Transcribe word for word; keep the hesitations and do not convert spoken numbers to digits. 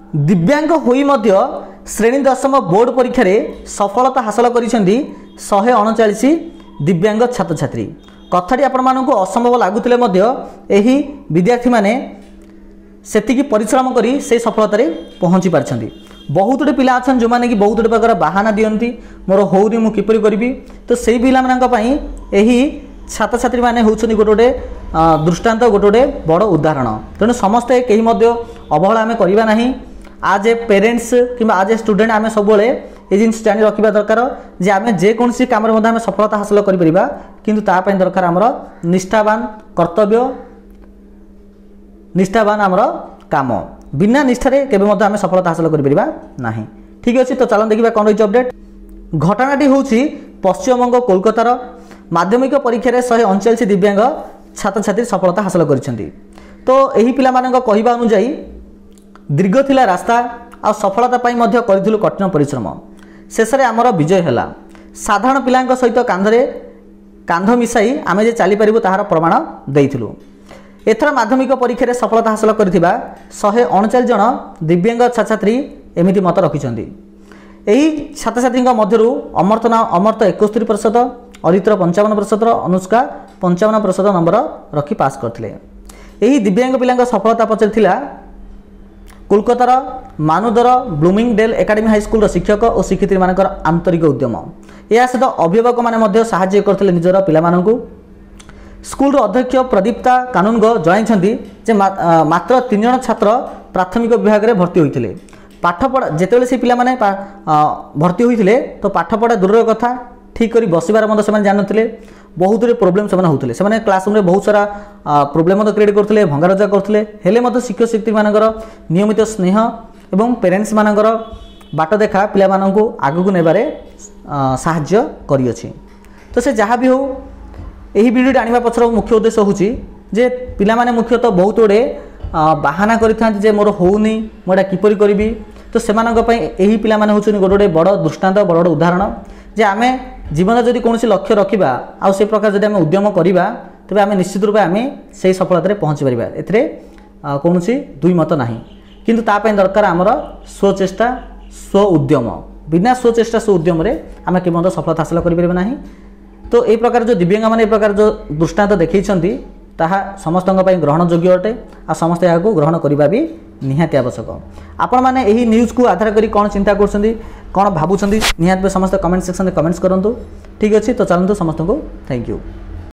दिव्यांग होई मध्य श्रेणी दशम बोर्ड परीक्षा रे सफलता हासिल करिसेंती शहे अड़चाश दिव्यांग छात्र छात्री। कथाटी आपण मानकु असंभव लागुतिले मध्य एही विद्यार्थी माने सेतिकी परिश्रम करी से सफलता रे पहुंची पारछंती। बहुत गुटे पिला अछन जो माने कि बहुत गुटे प्रकार बहाना दियंती मोर होउनी मु किपरि करबी। तो सेही पिला मानक पई एही छात्र छात्री माने होउछनी गोटे गोटे दृष्टांत गोटे गोटे बड़ उदाहरण। तेणु समस्ते कहीं मध्य अवहेला आमे करिबा नाही। आज ए पेरेंट्स कि आज ए स्टूडेंट आमे सबले ये जिनिस जानि रखिबा दरकार जे आमे जे कोनसी काम रे मध्य आमे सफलता हासिल करि परिबा, किंतु ता पई दरकार हमर निष्ठावान कर्तव्य निष्ठावान हमर काम। बिना निष्ठारे केबे मध्य आमे सफलता हासिल करि परिबा नाही। ठीक अछि, तो चलन देखिबा कोन रही अपडेट। घटनाटी होउछि पश्चिमबंग कोलकातार माध्यमिक परीक्षा रे शहे अड़चाश दिव्यांग छात्र छात्री सफलता हासिल करिसेंती। तो एही पिला मानक कहिबा अनुसार दीर्घ थिला रास्ता आ सफलता पाई मध्य करिथिलु कठिन परिश्रम। शेष रे हमर विजय होला। साधारण पिलांक सहित कांधरे कांध मिसाई आमे जे चाली परिबु ताहार प्रमाण देइथिलु। एथर माध्यमिक परीक्षा रे सफलता हासिल करिथिबा शहे अड़चाश जन दिव्यांग छात्र छात्री एमिति मत रखिसेंती। एही छात्र छात्री मध्यरु अमर्त ना अमर्त इकहत्तर प्रतिशत, अरित्र पंचावन प्रतिशत, अनुष्का पंचावन प्रतिशत नंबर रखी पास करथिले। एही दिव्यांग पिलांक सफलता पछरे थिला कोलकातार मानुदर ब्लूमिंगडेल एकेडमी हाईस्कूल शिक्षक और शिक्षयित्री मानकर आंतरिक उद्यम। या सहित अभिभावक माने मध्य सहाय्य करथिले निजर पिला मानकु। स्कूल अध्यक्ष प्रदीप्ता कानूनग जणाइछन्ती जे मात्र तीन जन छात्र प्राथमिक विभाग रे भर्ती होइथिले। पाठपढ़ा जेतेबेले से पिला माने भर्ती होइथिले तो पाठपढ़ा दूर कथा ठीक करी बसिबार मध्य से जानथिले। बहुत रे प्रोब्लेम से होउथिले। से क्लासरूम रे बहुत सारा प्रोब्लेम क्रिएट करथिले, भंगारुजा करथिले। हेले मध्य शिक्षक शिक्षयित्री मानकर नियमित स्नेह एवं पेरेंट्स मानकर बाट देखा पिला मानकु आगु नेबारे साहाय्य करियछि। तो से जहाँ भी हो यही वीडियो आनिबा पछर मुख्य उद्देश्य होउछि जे पिला माने मुख्यतः बहुत गुडे बाहाना करिथांती जे मोर होउनी मोडा किपरि करबी। तो सेमानक पई एही पिला माने होउछनि गोटे गोटे बड़ दृष्टांत बड़ उदाहरण जे आमे जीवन जदि कौन लक्ष्य रखा आउ से प्रकार जदि आमे उद्यम करवा तेबे आमे निश्चित रूपे आमे से सफलता पहुँची पारिबा। एथिरे कौन दुई मत नाही, किंतु ता पई दरकार आमर स्वचेष्टा स्व उद्यम। बिना स्वचेष्टा स्व उद्यम रे आमे केमत सफलता हासिल करि परिबा नाही। तो ए प्रकार जो दिव्यांग माने ए प्रकार जो दृष्टांत देखैछन्ती ताहा समस्तଙ୍କ ପାଇଁ ग्रहण योग्य अटे आ समस्त याको ग्रहण करिबा भी निहाती आवश्यक। आपण माने एही न्यूज को आधार करी कोन चिंता करछन्ती कोन भाबुछन्ती निहात समस्त कमेंट सेक्शन में कमेंट्स करंतु। ठीक अछि, तो चलंतु समस्त को थैंक यू।